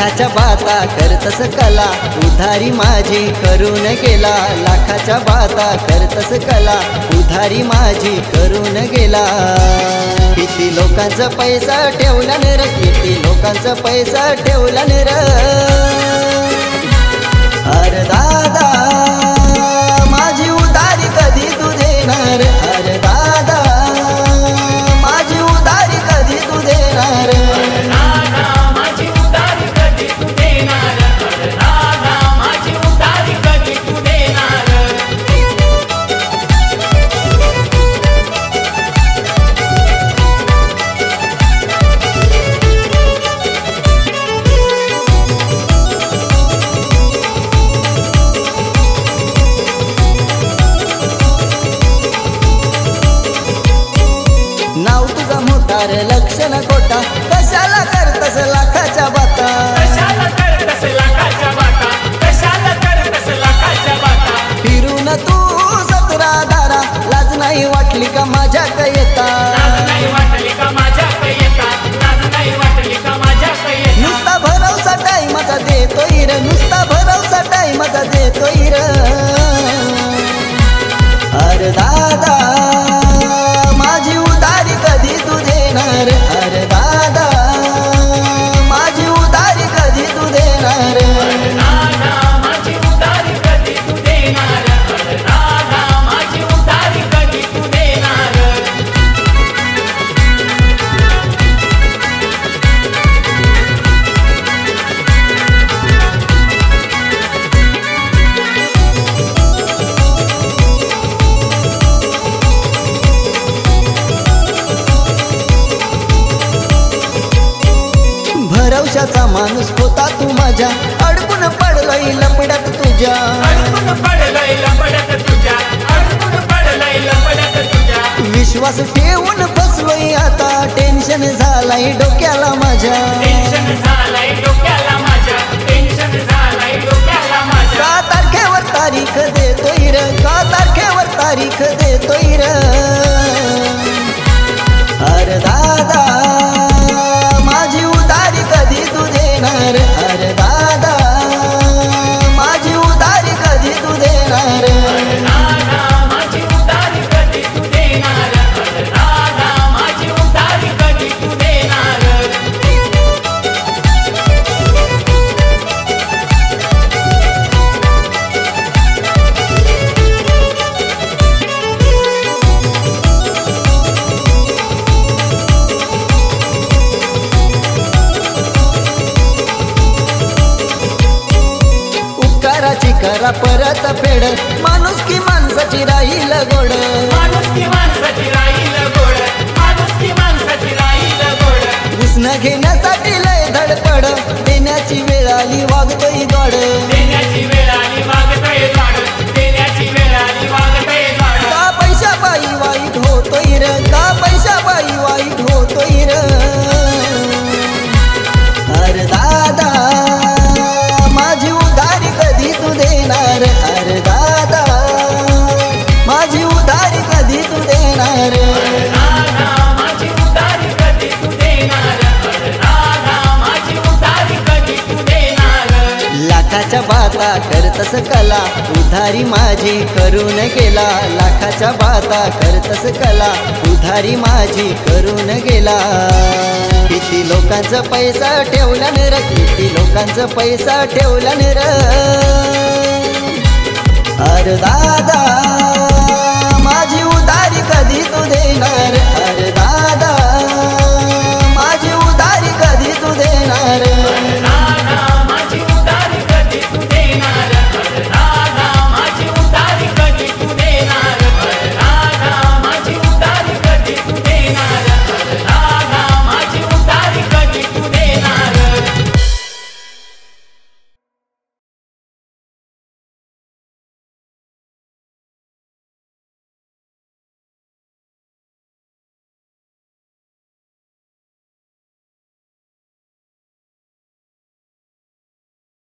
लाखाच्या बाता करतस कला, उधारी माझी करून गेला. लाखाच्या बाता करतस कला, उधारी माझी करून गेला. किती लोकांचा पैसा ठेवला न र, किती लोकांचा पैसा ठेवला न र. अरे दादा माझी उधारी कधी तू देणार. अरे दादा माझी उधारी कधी तू देणार. नाव तुझा मोठा रे लक्षण खोटा, कशाला करतस लाखाच्या बाता. कशाला करतस लाखाच्या बाता, कशाला करतस लाखाच्या बाता. फिरून तू 17 दारा, लाज नाही वाटली का माझ्या येता. लाज नाही वाटली का माझ्या येता, लाज नाही वाटली का माझ्या येता. नुसता भरवसा टाईमाचा देतोय र, नुसता भरवसा टाईमाचा देतोय र. अरे दादा माझी उधारी कधी तू देणार. अरे दादा माझी उधारी कधी तू देणार. दादा माझी उधारी कधी तू देणार. दादा माझी उधारी कधी तू देणार. भरवशाचा माणूस होता तू माझ्या, अडकून पडलोय लपड्यात तुझ्या. अडकून पडलंय लपड्यात तुझ्या, अडकून पडलंय लपड्यात तुझ्या. विश्वास ठेवून फसलोय आता, टेन्शन झालाय डोक्याला माझ्या. टेन्शन झालंय डोक्याला माझ्या, टेन्शन झालंय डोक्याला माझ्या. का तारखेवर तारीख देतोय र, का तारखेवर तारीख देतोय र. अरे दादा माझी उधारी कधी तू देणार. अरे दादा माझी उधारी कधी तू देणार. दादा माझी उधारी कधी तू देणार. दादा माझी उधारी कधी तू देणार. उपकाराची करा परत फेड, माणुसकी माणसाची राहील गोड. माणुसकी माणसाची राहील गोड, माणुसकी माणसाची राहील गोड. उसनं घेण्यासाठी लय धडपड, देण्याची वेळ आली वागतोय गोड. देण्याची वेळ आली वागतय झाड, देण्याची वेळ आली वागतय झाड. का पैशा बाई वाईट होतोय र, का पैशा बाई वाईट होतोय र. अरे दादा माझी उधारी कधी तू देणार. अरे दादा माझी उधारी कधी तू देणार. दादा माझी उधारी कधी तू देणार. दादा माझी उधारी कधी तू देणार. लाखाच्या बाता करतस कला, उधारी माझी करून गेला. लाखाच्या बाता करतस कला, उधारी माझी करून गेला. किती लोकांचा पैसा ठेवला न र, किती लोकांचा पैसा ठेवला न र. अरे दादा माझी उधारी कधी तू दे